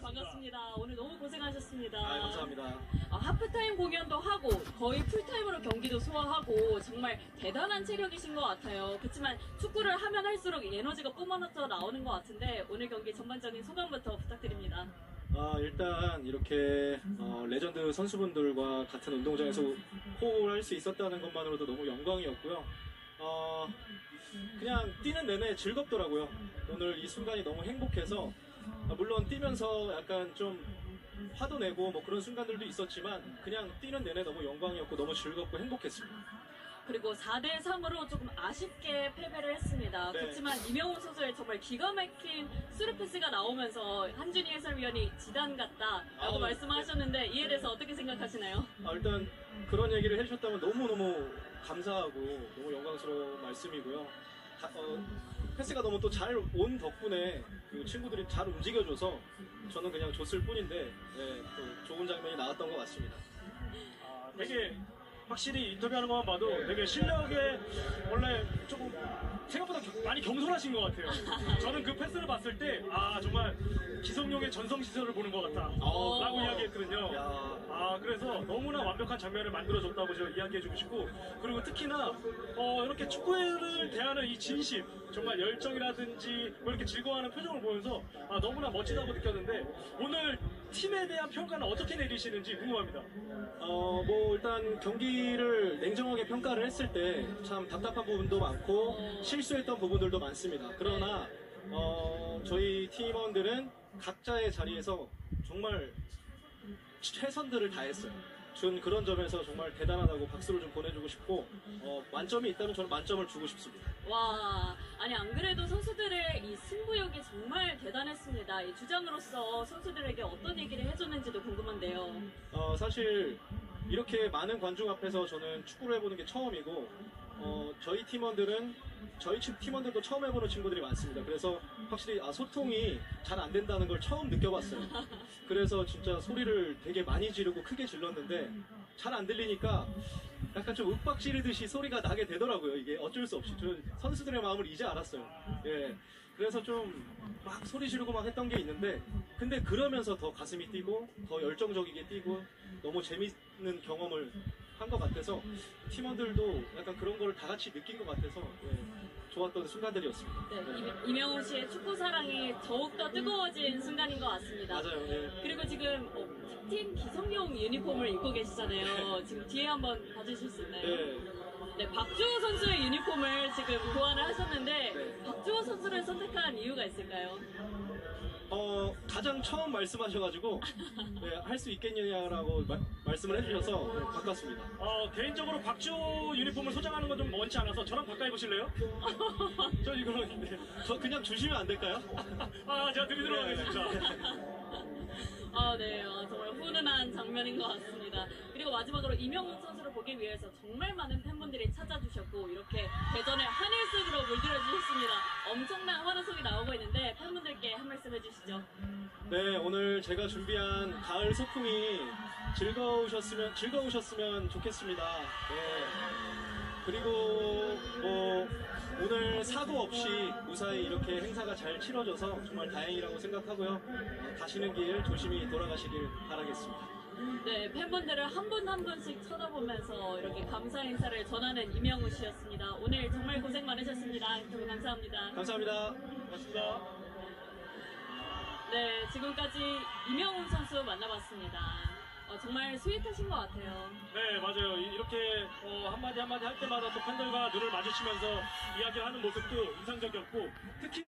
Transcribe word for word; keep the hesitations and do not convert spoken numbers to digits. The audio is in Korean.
반갑습니다. 오늘 너무 고생하셨습니다. 아, 감사합니다. 아, 하프타임 공연도 하고 거의 풀타임으로 경기도 소화하고 정말 대단한 체력이신 것 같아요. 그렇지만 축구를 하면 할수록 에너지가 뿜어져 나오는 것 같은데 오늘 경기 전반적인 소감부터 부탁드립니다. 아, 일단 이렇게 어, 레전드 선수분들과 같은 운동장에서 호흡을 할 수 있었다는 것만으로도 너무 영광이었고요. 어, 그냥 뛰는 내내 즐겁더라고요. 오늘 이 순간이 너무 행복해서 아, 물론 뛰면서 약간 좀 화도 내고 뭐 그런 순간들도 있었지만 그냥 뛰는 내내 너무 영광이었고 너무 즐겁고 행복했습니다. 그리고 사 대 삼으로 조금 아쉽게 패배를 했습니다. 네. 그렇지만 이명훈 선수의 정말 기가 막힌 스루패스가 나오면서 한준희 해설위원이 지단 같다라고 아우, 말씀하셨는데 이에 대해서 어떻게 생각하시나요? 아, 일단 그런 얘기를 해주셨다면 너무너무 감사하고 너무 영광스러운 말씀이고요. 다, 어, 패스가 너무 또 잘 온 덕분에 그 친구들이 잘 움직여줘서 저는 그냥 줬을 뿐인데 네, 또 좋은 장면이 나왔던 것 같습니다. 아, 되게 확실히 인터뷰하는 것만 봐도 네. 되게 실력에 원래 조금 생각보다 겨- 많이 겸손하신 것 같아요. 저는 그 패스를 봤을 때 아 정말 기성용의 전성시설을 보는 것 같다 어. 라고 이야기했거든요. 야. 아 그래서 너무나 완벽한 장면을 만들어줬다고 저 이야기해주고 싶고, 그리고 특히나 어, 이렇게 축구를 대하는 이 진심, 정말 열정이라든지 뭐 이렇게 즐거워하는 표정을 보면서 아, 너무나 멋지다고 느꼈는데 오늘 팀에 대한 평가는 어떻게 내리시는지 궁금합니다. 어, 뭐, 일단 경기를 냉정하게 평가를 했을 때 참 답답한 부분도 많고 실수했던 부분들도 많습니다. 그러나, 어, 저희 팀원들은 각자의 자리에서 정말 최선들을 다했어요. 전 그런 점에서 정말 대단하다고 박수를 좀 보내주고 싶고, 어, 만점이 있다면 저는 만점을 주고 싶습니다. 와, 아니 안 그래도 선수들의 이 승부욕이 정말 대단했습니다. 이 주장으로서 선수들에게 어떤 얘기를 해줬는지도 궁금한데요. 어, 사실 이렇게 많은 관중 앞에서 저는 축구를 해보는 게 처음이고, 어, 저희 팀원들은 저희 친- 팀원들도 처음 해보는 친구들이 많습니다. 그래서 확실히 아, 소통이 잘 안 된다는 걸 처음 느껴봤어요. 그래서 진짜 소리를 되게 많이 지르고 크게 질렀는데 잘 안 들리니까 약간 좀 윽박 지르듯이 소리가 나게 되더라고요. 이게 어쩔 수 없이. 저 선수들의 마음을 이제 알았어요. 예. 그래서 좀 막 소리 지르고 막 했던 게 있는데, 근데 그러면서 더 가슴이 뛰고 더 열정적이게 뛰고 너무 재밌는 경험을 한 것 같아서 팀원들도 약간 그런 거를 다 같이 느낀 것 같아서 예, 좋았던 순간들이었습니다. 네, 이- 이명훈 씨의 축구 사랑이 더욱더 뜨거워진 순간인 것 같습니다. 맞아요. 예. 그리고 지금 어, 팀 기성용 유니폼을 입고 계시잖아요. 지금 뒤에 한번 봐주실 수 있나요? 네. 네, 박주호 선수의 유니폼을 지금 교환을 하셨는데 네. 박주호 선수를 선택한 이유가 있을까요? 어, 가장 처음 말씀하셔가지고 네, 할 수 있겠느냐라고 마- 말씀을 해주셔서 네, 바꿨습니다. 어, 개인적으로 박주호 유니폼을 소장하는 건 좀 원치 않아서 저랑 바꿔 입으실래요? 저 이거는 네. 저 그냥 주시면 안 될까요? 아 제가 드리도록 하겠습니다. 아, 네. 아, 정말 훈훈한 장면인 것 같습니다. 그리고 마지막으로 이명훈 선수를 보기 위해서 정말 많은 팬분들이 찾아주셨고 이렇게 대전을 하늘색으로 물들여 주셨습니다. 엄청난 환호성이 나오고 있는데 팬분들께 한 말씀 해주시죠. 네, 오늘 제가 준비한 가을 소풍이 즐거우셨으면 즐거우셨으면 좋겠습니다. 네. 그리고 뭐 오늘 사고 없이 무사히 이렇게 행사가 잘 치러져서 정말 다행이라고 생각하고요. 어, 가시는 길 조심히 돌아가시길 바라겠습니다. 네, 팬분들을 한 분 한 분씩 쳐다보면서 이렇게 감사 인사를 전하는 이명훈 씨였습니다. 오늘 정말 고생 많으셨습니다. 인터뷰 감사합니다. 감사합니다. 고맙습니다. 네, 지금까지 이명훈 선수 만나봤습니다. 어, 정말 스윗하신 것 같아요. 네 맞아요. 이- 이렇게 어, 한마디 한마디 할 때마다 또 팬들과 눈을 마주치면서 이야기를 하는 모습도 인상적이었고, 특히